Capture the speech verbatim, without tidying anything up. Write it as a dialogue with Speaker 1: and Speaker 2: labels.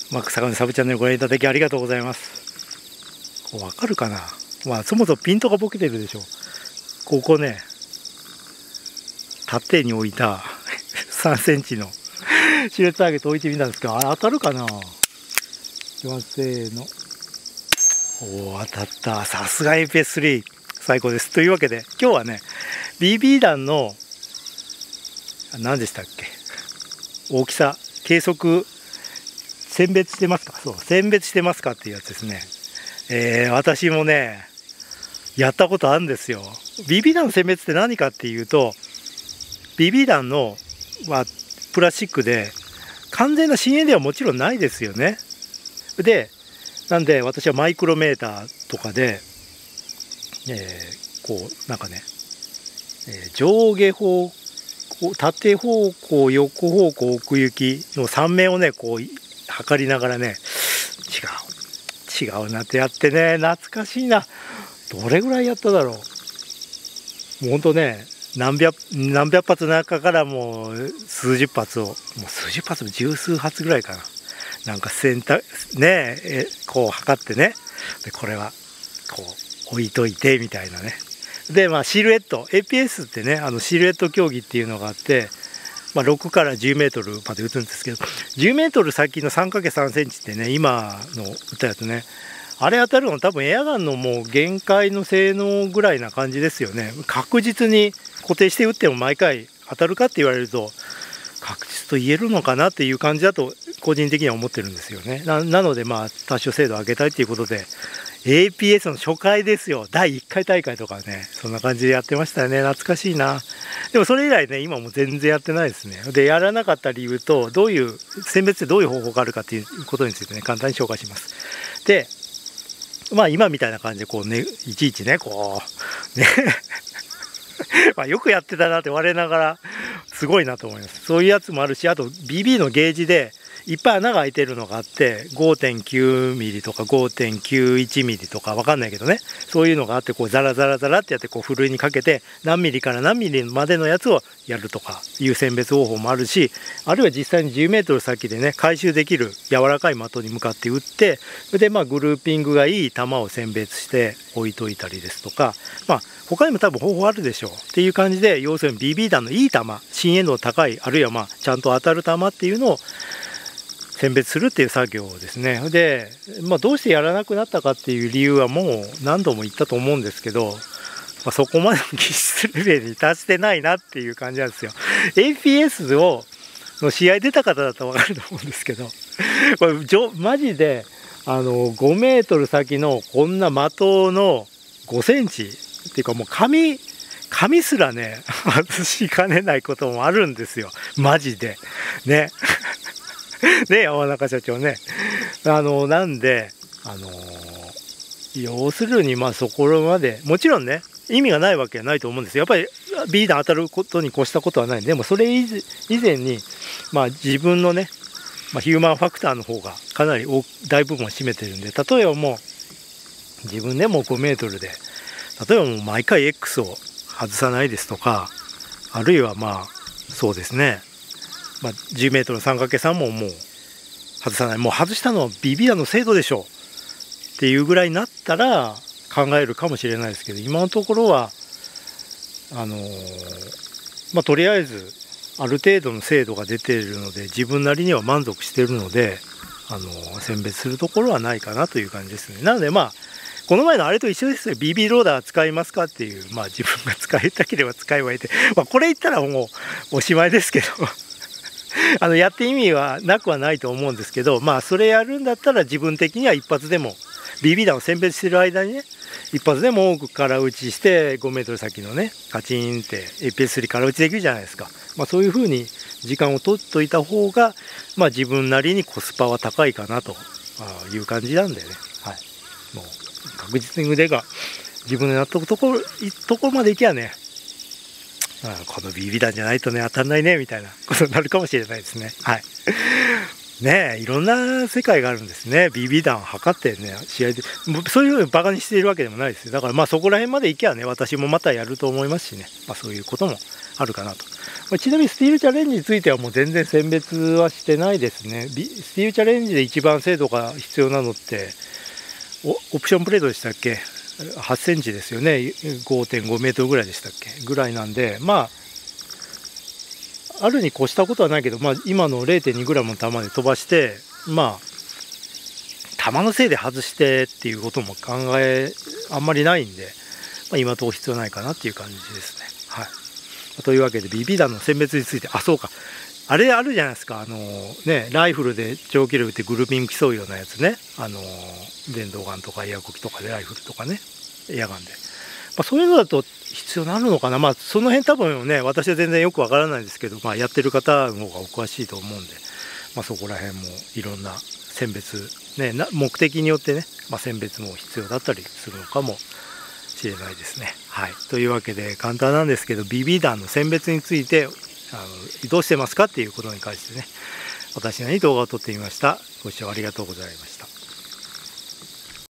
Speaker 1: マック坂根サブチャンネルご覧いただきありがとうございます。こうわかるかな。まあそもそもピントがボケてるでしょ。ここね、縦に置いたさんセンチのシルエットターゲット置いてみたんですけど、あれ当たるかな。いきます、せーの。おお、当たった。さすが エーピーエススリー 最高です。というわけで今日はね ビービー 弾の何でしたっけ、大きさ計測選別してますか。そう、選別してますかっていうやつですね。えー、私もねやったことあるんですよ。 ビービー 弾の選別って何かっていうと、 ビービー 弾のはプラスチックで完全な深淵ではもちろんないですよね。でなんで私はマイクロメーターとかで、えー、こうなんかね、えー、上下方向、縦方向、横方向、奥行きのさん面をねこう測りながらね、違う違うなってやってね、懐かしいな。どれぐらいやっただろう。もうほんとね、何百何百発の中からもう数十発を、もう数十発も十数発ぐらいかな、なんか選択ねえ、こう測ってね、でこれはこう置いといてみたいなね。でまあシルエット エーピーエス ってね、あのシルエット競技っていうのがあって、まあ、ろくからじゅうメートルまで打つんですけど、じゅうメートル先の さんかけるさん センチってね、今の打ったやつね、あれ当たるの多分エアガンのもう限界の性能ぐらいな感じですよね。確実に固定して打っても毎回当たるかって言われると確実と言えるのかなっていう感じだと個人的には思ってるんですよね。 な, なのでまあ多少精度を上げたいということで エーピーエス の初回ですよ、だいいっかい大会とかね、そんな感じでやってましたよね。懐かしいな。でもそれ以来ね今も全然やってないですね。でやらなかった理由と、どういう選別でどういう方法があるかっていうことについてね簡単に紹介します。でまあ今みたいな感じでこうね、いちいちねこうねまあよくやってたなって我ながらすごいなと思います。そういうやつもあるし、あと ビービー のゲージでいっぱい穴が開いてるのがあって ごてんきゅうミリとか ごてんきゅういちミリとかわかんないけどね、そういうのがあって、こうザラザラザラってやってこうふるいにかけて何ミリから何ミリまでのやつをやるとかいう選別方法もあるし、あるいは実際にじゅうメートル先でね回収できる柔らかい的に向かって打って、それでまあグルーピングがいい球を選別して置いといたりですとか、まあ他にも多分方法あるでしょうっていう感じで、要するに ビービー 弾のいい球、深淵度の高い、あるいはまあちゃんと当たる球っていうのを選別するっていう作業ですね。で、まあ、どうしてやらなくなったかっていう理由はもう何度も言ったと思うんですけど、まあ、そこまでの技術レベルに達してないなっていう感じなんですよ。エーピーエス をの試合出た方だと分かると思うんですけど、これじょマジであのごメートル先のこんな的のごセンチっていうか、もう紙紙すらね外しかねないこともあるんですよ、マジでね。ね、山中社長ね。あのなんで、あのー、要するにまあそこまでもちろんね意味がないわけはないと思うんですよ。やっぱり ビー 弾当たることに越したことはない。でもそれ以前に、まあ、自分のね、まあ、ヒューマンファクターの方がかなり大部分を占めてるんで、例えばもう自分でもごメートルで例えばもう毎回 X を外さないですとか、あるいはまあそうですね、まあ、じゅうメートルの さんかけるさん ももう外さない、もう外したのは ビービー 弾の精度でしょうっていうぐらいになったら考えるかもしれないですけど、今のところはあのー、まあとりあえずある程度の精度が出ているので自分なりには満足しているので、あのー、選別するところはないかなという感じですね。なのでまあこの前のあれと一緒ですよ。 ビービー ローダー使いますかっていう、まあ自分が使いたければ使えばいいって、まあ、これ言ったらもうおしまいですけどあのやって意味はなくはないと思うんですけど、まあそれやるんだったら自分的には一発でも ビービー 弾を選別してる間にね、一発でも多く空打ちしてごメートル先のねカチンって エーピーエススリー 空打ちできるじゃないですか。まあ、そういうふうに時間を取っといた方が、まあ、自分なりにコスパは高いかなという感じなんでね、はい、もう確実に腕が自分の納得ところところまでいけばね、あこの ビービー 弾じゃないとね当たんないねみたいなことになるかもしれないですね。はい。 ねえ、いろんな世界があるんですね。ビービー 弾測ってね、試合で、もうそういうのをバカにしているわけでもないですよ。だからまあそこら辺まで行けばね、私もまたやると思いますしね、まあそういうこともあるかなと。まあ、ちなみにスティールチャレンジについてはもう全然選別はしてないですね。ビスティールチャレンジで一番精度が必要なのって、オプションプレートでしたっけ？はちセンチですよね。ごてんごメートルぐらいでしたっけ？ぐらいなんで、まあ、あるに越したことはないけど、まあ、今の れいてんにグラム の球で飛ばして、まあ、球のせいで外してっていうことも考え、あんまりないんで、まあ、今のところ必要ないかなっていう感じですね。はい。というわけで、ビービー 弾の選別について、あ、そうか。あれあるじゃないですか。あのね、ライフルで長距離撃ってグルーピング競うようなやつね。あの、電動ガンとかエアコキとかでライフルとかね。エアガンで。まあ、そういうのだと必要になるのかな。まあ、その辺多分ね、私は全然よくわからないですけど、まあ、やってる方の方がお詳しいと思うんで、まあ、そこら辺もいろんな選別、ね、な目的によってね、まあ、選別も必要だったりするのかもしれないですね。はい。というわけで、簡単なんですけど、ビービー 弾の選別について、あのどうしてますかっていうことに関してね、私なりに動画を撮ってみました。ご視聴ありがとうございました。